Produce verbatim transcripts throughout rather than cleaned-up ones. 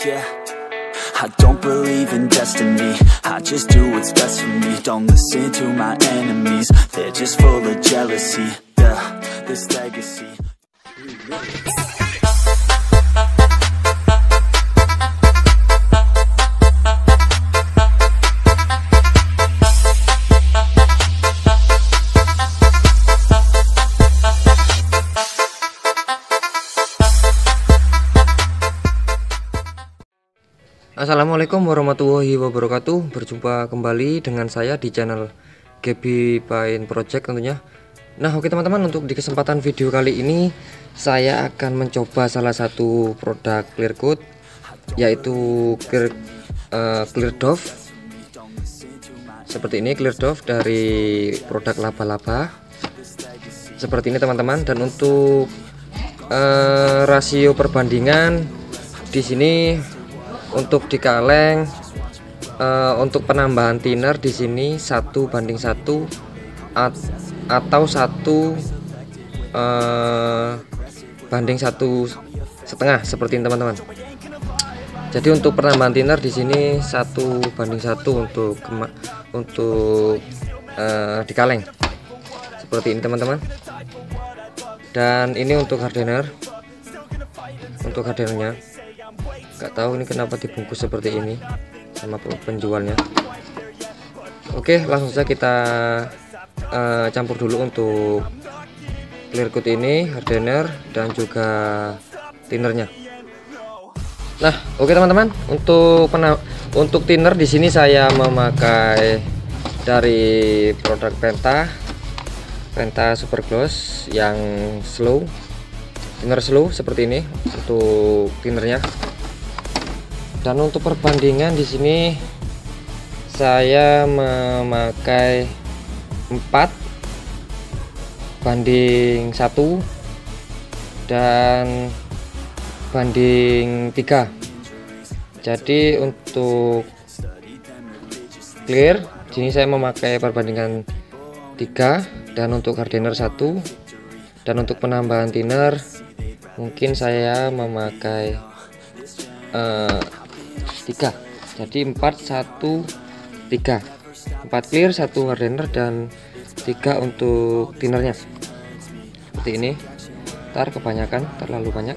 Yeah, I don't believe in destiny, I just do what's best for me. Don't listen to my enemies, they're just full of jealousy. Yeah, this legacy. Assalamualaikum warahmatullahi wabarakatuh. Berjumpa kembali dengan saya di channel Gaby Paint Project tentunya. Nah oke teman-teman, untuk di kesempatan video kali ini saya akan mencoba salah satu produk clear coat, yaitu clear, uh, clear Dove. Seperti ini, clear Dove dari produk laba-laba. Seperti ini teman-teman. Dan untuk uh, rasio perbandingan di sini, untuk di kaleng, uh, untuk penambahan thinner di sini satu banding satu at atau satu uh, banding satu setengah seperti ini teman-teman. Jadi untuk penambahan thinner di sini satu banding satu untuk untuk uh, di kaleng seperti ini teman-teman. Dan ini untuk hardener, untuk hardenernya. Gak tahu ini kenapa dibungkus seperti ini sama penjualnya. Oke, langsung saja kita uh, campur dulu untuk clear coat ini, hardener dan juga thinnernya. Nah, oke teman-teman, untuk untuk thinner di sini saya memakai dari produk Penta, Penta Super Gloss yang slow, thinner slow seperti ini untuk thinnernya. Dan untuk perbandingan di sini saya memakai empat banding satu dan banding tiga. Jadi untuk clear di sini saya memakai perbandingan tiga, dan untuk hardener satu, dan untuk penambahan thinner mungkin saya memakai uh, tiga. Jadi empat satu tiga, empat clear, satu hardener dan tiga untuk thinnernya. Seperti ini. Ntar kebanyakan, terlalu banyak.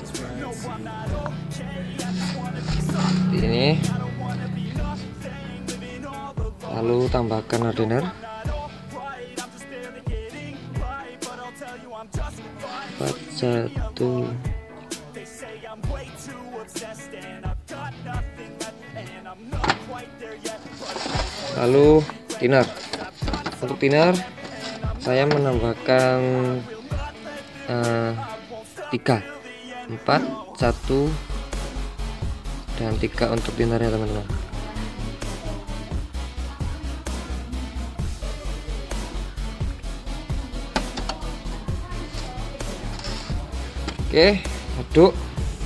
Seperti ini. Lalu tambahkan hardener. empat satu. Lalu thinner. Untuk thinner saya menambahkan uh, tiga, empat, satu dan tiga untuk thinnernya teman-teman. Oke, aduk.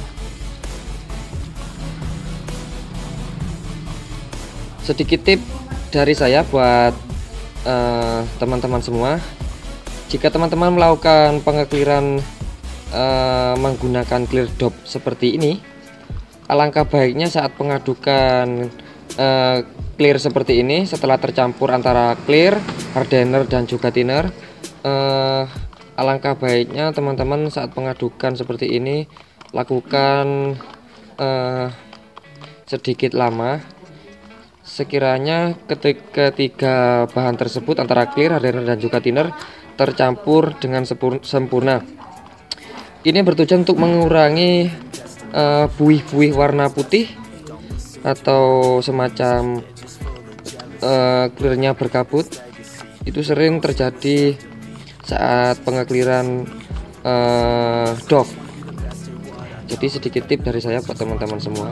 Sedikit tip dari saya buat teman-teman uh, semua, jika teman-teman melakukan pengekliran uh, menggunakan clear Dove seperti ini, alangkah baiknya saat pengadukan uh, clear seperti ini, setelah tercampur antara clear, hardener dan juga thinner, uh, alangkah baiknya teman-teman saat pengadukan seperti ini lakukan uh, sedikit lama. Sekiranya ketiga bahan tersebut antara clear, hardener dan juga thinner tercampur dengan sempurna. Ini bertujuan untuk mengurangi buih-buih uh, warna putih atau semacam uh, clearnya berkabut. Itu sering terjadi saat pengekliran uh, Dove. Jadi sedikit tip dari saya buat teman-teman semua.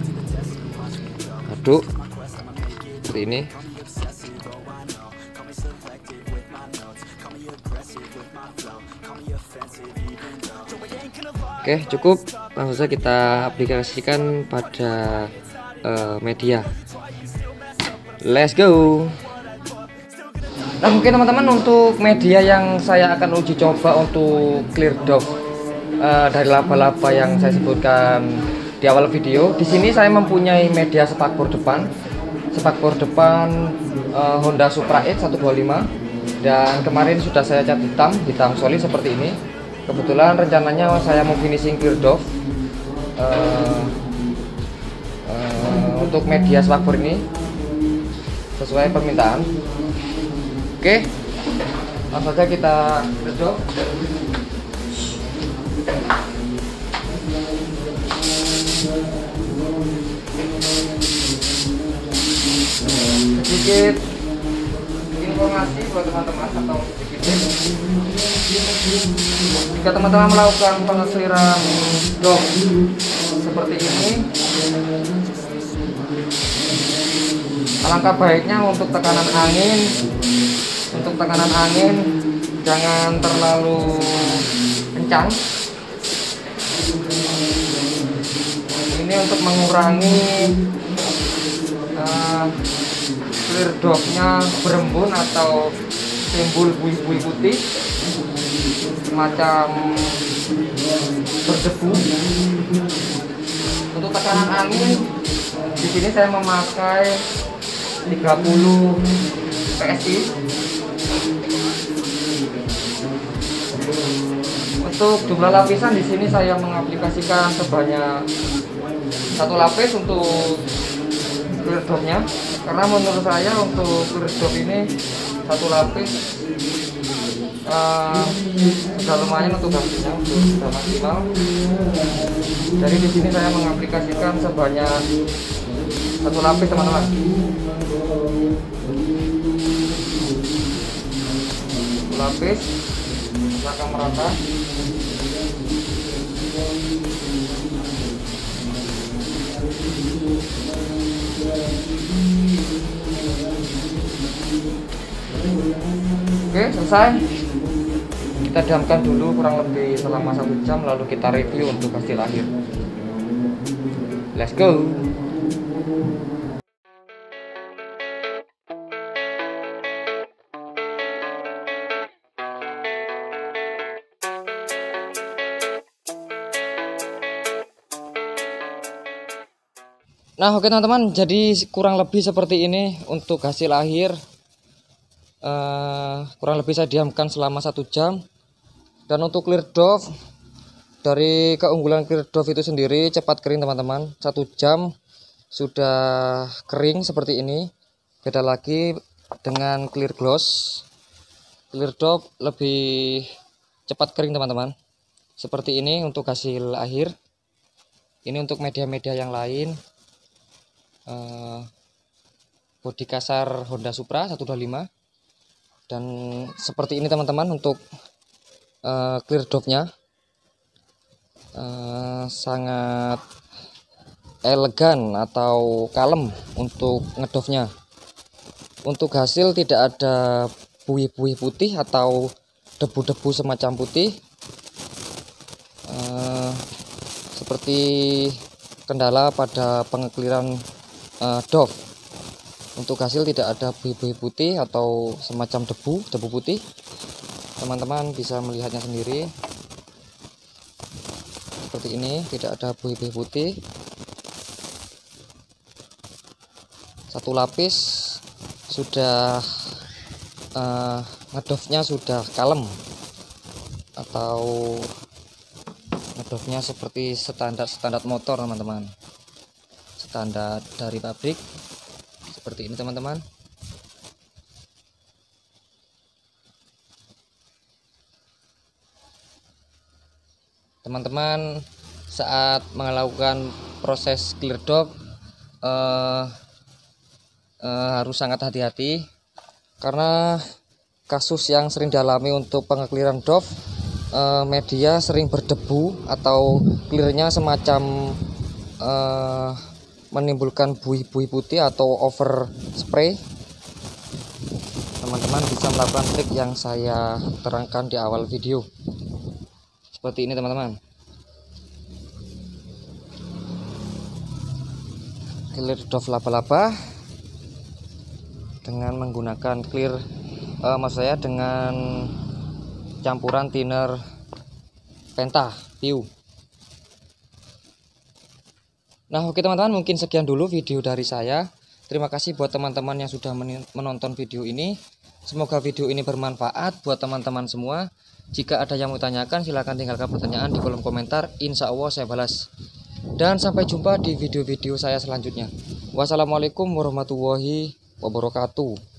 Aduk seperti ini. Oke, cukup. Langsung saja kita aplikasikan pada uh, media. Let's go. Nah mungkin teman-teman, untuk media yang saya akan uji coba untuk clear Dove uh, dari laba-laba yang saya sebutkan di awal video. Di sini saya mempunyai media spakbor depan, spakbor depan uh, Honda Supra X seratus dua puluh lima, dan kemarin sudah saya cat hitam, hitam solid seperti ini. Kebetulan rencananya saya mau finishing clear doff uh, uh, untuk media spakbor ini sesuai permintaan. Oke, langsung saja kita clear doff. Sedikit informasi buat teman-teman atau sedikit, jika teman-teman melakukan pengeliran doff seperti ini, alangkah baiknya untuk tekanan angin untuk tekanan angin jangan terlalu kencang. Ini untuk mengurangi uh, clear doff-nya berembun atau timbul buih-buih putih semacam berdebu. Untuk tekanan angin di sini saya memakai tiga puluh P S I. Untuk jumlah lapisan di sini saya mengaplikasikan sebanyak satu lapis untuk clear doff-nya, karena menurut saya untuk clear doff ini satu lapis uh, sudah lumayan untuk hasilnya, untuk sudah maksimal. Jadi di sini saya mengaplikasikan sebanyak satu lapis, teman-teman. Satu lapis, rasakan merata. Oke, selesai. Kita diamkan dulu kurang lebih selama satu jam, lalu kita review untuk hasil akhir. Let's go. Nah, oke teman-teman, jadi kurang lebih seperti ini untuk hasil akhir. Uh, kurang lebih saya diamkan selama satu jam. Dan untuk clear doff, dari keunggulan clear doff itu sendiri cepat kering, teman-teman. Satu jam sudah kering seperti ini. Beda lagi dengan clear gloss. Clear doff lebih cepat kering, teman-teman. Seperti ini untuk hasil akhir. Ini untuk media-media yang lain. Uh, bodi kasar Honda Supra seratus dua puluh lima, dan seperti ini teman-teman untuk uh, clear doff-nya. Uh, sangat elegan atau kalem untuk ngedoff-nya. Untuk hasil tidak ada buih-buih putih atau debu-debu semacam putih uh, seperti kendala pada pengekliran Uh, doff. Untuk hasil tidak ada buih-buih putih atau semacam debu debu putih. Teman-teman bisa melihatnya sendiri seperti ini, tidak ada buih-buih putih. Satu lapis sudah uh, ngedoff-nya sudah kalem atau ngedoff-nya seperti standar standar motor, teman-teman. Standar dari pabrik seperti ini, teman-teman. Teman-teman saat melakukan proses clear doff eh, eh, harus sangat hati-hati, karena kasus yang sering dialami untuk pengekliran doff, eh, media sering berdebu atau clearnya semacam eh, menimbulkan buih-buih putih atau over spray. Teman-teman bisa melakukan trik yang saya terangkan di awal video seperti ini, teman-teman. Clear doff laba-laba dengan menggunakan clear uh, maksud saya dengan campuran thinner Penta Piu. Nah oke teman-teman, mungkin sekian dulu video dari saya. Terima kasih buat teman-teman yang sudah menonton video ini. Semoga video ini bermanfaat buat teman-teman semua. Jika ada yang mau tanyakan, silahkan tinggalkan pertanyaan di kolom komentar. Insya Allah saya balas. Dan sampai jumpa di video-video saya selanjutnya. Wassalamualaikum warahmatullahi wabarakatuh.